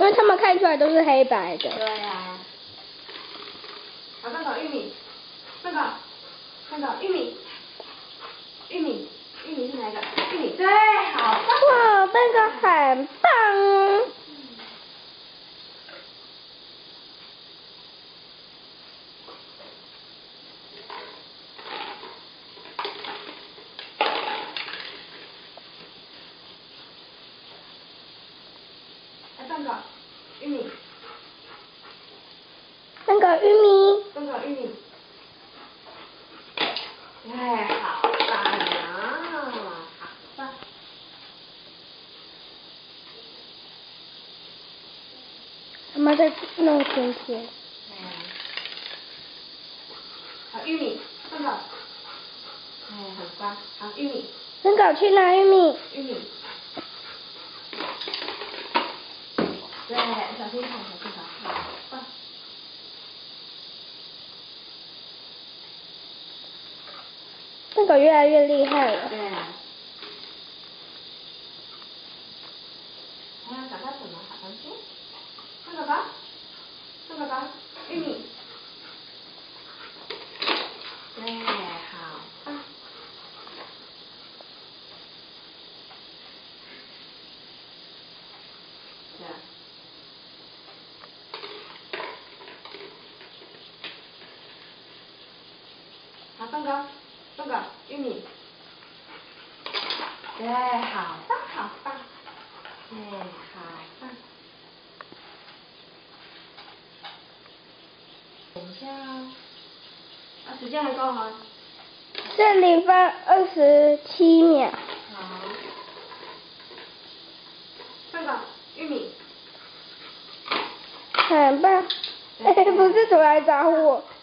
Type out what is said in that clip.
为他们看出来都是黑白的。 对呀。好，那个玉米，那个玉米是哪一个？玉米对，好。 哇，这个很棒哦。 来半个玉米。 半个玉米。 半个玉米。哎，好棒啊！好棒。 他们在弄甜甜。 好，玉米，半个。哎，很棒。好，玉米。 很搞去拿玉米。 玉米。对，小心看，好棒。 这个越来越厉害了。 对。还要找到什么好东西？看宝宝，玉米。对，好棒。对。好，半个玉米。对，好棒。哎，好棒。等一下哦。时间还够吗？ 是0分27秒。 好。半个玉米。 很棒。不是图来找我。